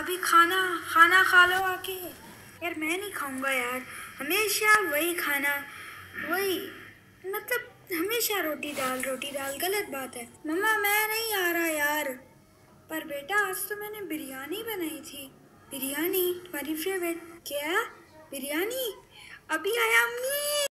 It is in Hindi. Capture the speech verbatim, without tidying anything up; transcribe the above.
अभी खाना खाना खा लो आके। यार मैं नहीं खाऊंगा यार, हमेशा वही खाना, वही मतलब हमेशा रोटी दाल रोटी दाल। गलत बात है मम्मा, मैं नहीं आ रहा यार। पर बेटा आज तो मैंने बिरयानी बनाई थी। बिरयानी तुम्हारी फेवरेट? क्या बिरयानी? अभी आया अम्मी।